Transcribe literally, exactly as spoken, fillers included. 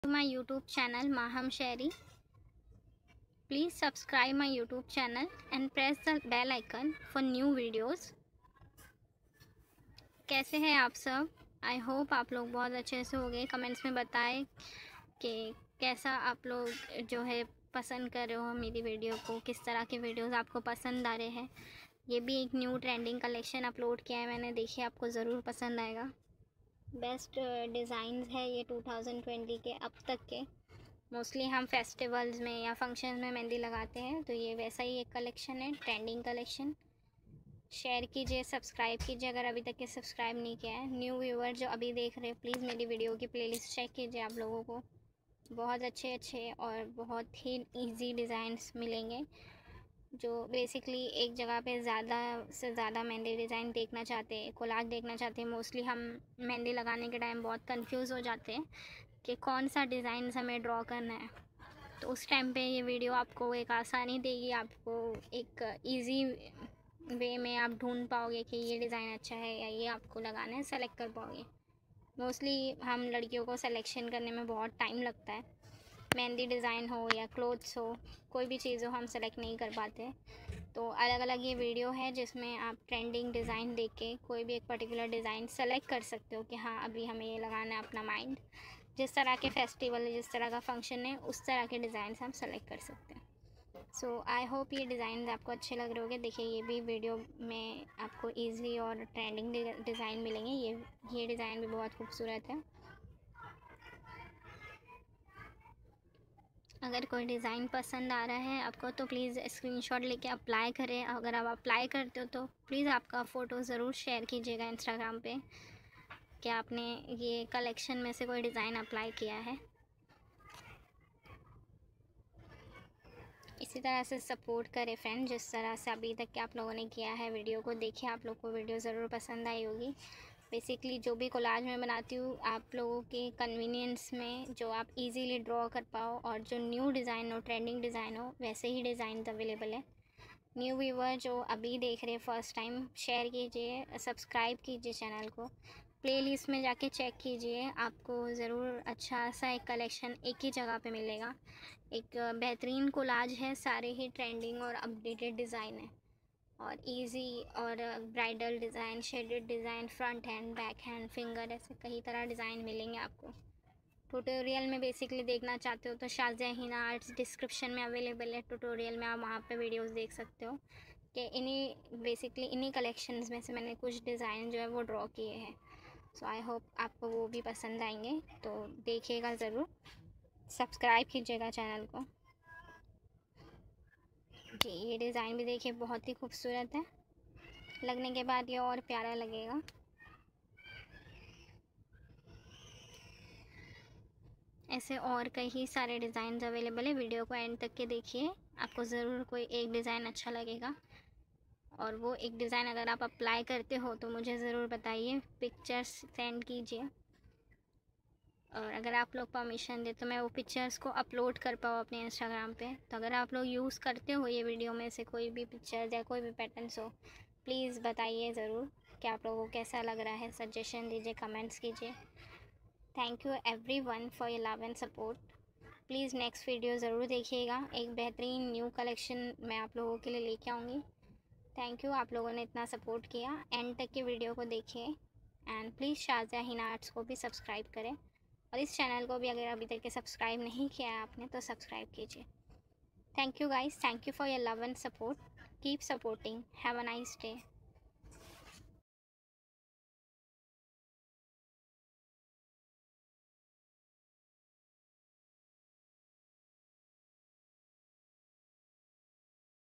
to my YouTube channel Maham Sherry. Please subscribe my YouTube channel and press the bell icon for new videos. कैसे हैं आप सब? I hope आप लोग बहुत अच्छे से होंगे। कमेंट्स में बताएं कि कैसा आप लोग जो है पसंद कर रहे हो मेरी वीडियो को, किस तरह के वीडियोस आपको पसंद आ रहे हैं। ये भी एक न्यू ट्रेंडिंग कलेक्शन अपलोड किया है मैंने, देखिए आपको ज़रूर पसंद आएगा। बेस्ट डिज़ाइंस है ये टू थाउजेंड ट्वेंटी के अब तक के। मोस्टली हम फेस्टिवल्स में या फंक्शन में मेहंदी लगाते हैं, तो ये वैसा ही एक कलेक्शन है, ट्रेंडिंग कलेक्शन। शेयर कीजिए, सब्सक्राइब कीजिए अगर अभी तक के सब्सक्राइब नहीं किया है। न्यू व्यूअर जो अभी देख रहे हैं, प्लीज़ मेरी वीडियो की प्लेलिस्ट चेक कीजिए। आप लोगों को बहुत अच्छे अच्छे और बहुत ही इजी डिज़ाइंस मिलेंगे, जो बेसिकली एक जगह पे ज़्यादा से ज़्यादा मेहंदी डिज़ाइन देखना चाहते हैं, कोलाज देखना चाहते हैं। मोस्टली हम मेहंदी लगाने के टाइम बहुत कंफ्यूज हो जाते हैं कि कौन सा डिज़ाइन हमें ड्रॉ करना है, तो उस टाइम पे ये वीडियो आपको एक आसानी देगी। आपको एक इजी वे में आप ढूंढ पाओगे कि ये डिज़ाइन अच्छा है या ये आपको लगाना है, सेलेक्ट कर पाओगे। मोस्टली हम लड़कियों को सिलेक्शन करने में बहुत टाइम लगता है, मेहंदी डिज़ाइन हो या क्लोथ्स हो, कोई भी चीज़ हो हम सेलेक्ट नहीं कर पाते। तो अलग अलग ये वीडियो है जिसमें आप ट्रेंडिंग डिज़ाइन देख के कोई भी एक पर्टिकुलर डिज़ाइन सेलेक्ट कर सकते हो कि हाँ अभी हमें ये लगाना है। अपना माइंड जिस तरह के फेस्टिवल है, जिस तरह का फंक्शन है, उस तरह के डिज़ाइन हम सेलेक्ट कर सकते हैं। सो आई होप ये डिज़ाइन आपको अच्छे लग रहे होंगे। देखिए ये भी वीडियो में आपको ईजी और ट्रेंडिंग डिज़ाइन मिलेंगे। ये ये डिज़ाइन भी बहुत खूबसूरत है। अगर कोई डिज़ाइन पसंद आ रहा है आपको, तो प्लीज़ स्क्रीनशॉट लेके अप्लाई करें। अगर आप अप्लाई करते हो तो प्लीज़ आपका फ़ोटो ज़रूर शेयर कीजिएगा इंस्टाग्राम पे कि आपने ये कलेक्शन में से कोई डिज़ाइन अप्लाई किया है। इसी तरह से सपोर्ट करें फ्रेंड, जिस तरह से अभी तक के आप लोगों ने किया है। वीडियो को देखिए, आप लोग को वीडियो ज़रूर पसंद आई होगी। बेसिकली जो भी कोलाज मैं बनाती हूँ, आप लोगों के कन्वीनियंस में जो आप इजीली ड्रॉ कर पाओ और जो न्यू डिज़ाइन हो, ट्रेंडिंग डिज़ाइन हो, वैसे ही डिज़ाइन अवेलेबल है। न्यू व्यूवर जो अभी देख रहे हैं फर्स्ट टाइम, शेयर कीजिए, सब्सक्राइब कीजिए चैनल को, प्लेलिस्ट में जाके चेक कीजिए। आपको ज़रूर अच्छा सा एक कलेक्शन एक ही जगह पे मिलेगा। एक बेहतरीन कोलाज है, सारे ही ट्रेंडिंग और अपडेटेड डिज़ाइन है और इजी और bridal design, shaded design, front hand, back hand, finger, ऐसे कई तरह डिज़ाइन मिलेंगे आपको। ट्यूटोरियल में बेसिकली देखना चाहते हो तो शाज़िया हिना आर्ट्स डिस्क्रिप्शन में अवेलेबल है। ट्यूटोरियल में आप वहाँ पे वीडियोस देख सकते हो कि इन्हीं बेसिकली इन्हीं कलेक्शंस में से मैंने कुछ डिज़ाइन जो है वो ड्रॉ किए हैं। सो आई होप आपको वो भी पसंद आएंगे, तो देखिएगा ज़रूर, सब्सक्राइब कीजिएगा चैनल को। जी ये डिज़ाइन भी देखिए बहुत ही खूबसूरत है, लगने के बाद ये और प्यारा लगेगा। ऐसे और कई सारे डिज़ाइन अवेलेबल है। वीडियो को एंड तक के देखिए, आपको ज़रूर कोई एक डिज़ाइन अच्छा लगेगा। और वो एक डिज़ाइन अगर आप अप्लाई करते हो तो मुझे ज़रूर बताइए, पिक्चर्स सेंड कीजिए। और अगर आप लोग परमिशन दे तो मैं वो पिक्चर्स को अपलोड कर पाऊँ अपने इंस्टाग्राम पे। तो अगर आप लोग यूज़ करते हो ये वीडियो में से कोई भी पिक्चर्स या कोई भी पैटर्न्स हो, प्लीज़ बताइए ज़रूर कि आप लोगों को कैसा लग रहा है। सजेशन दीजिए, कमेंट्स कीजिए। Thank you everyone for your love and support. Please next video ज़रूर देखिएगा, एक बेहतरीन न्यू कलेक्शन मैं आप लोगों के लिए लेके आऊँगी। थैंक यू, आप लोगों ने इतना सपोर्ट किया। एंड तक के वीडियो को देखिए and please Shazia Hina arts को भी सब्सक्राइब करें, और इस चैनल को भी अगर अभी तक के सब्सक्राइब नहीं किया है आपने तो सब्सक्राइब कीजिए। Thank you guys, thank you for your love and support. Keep supporting, have a nice day.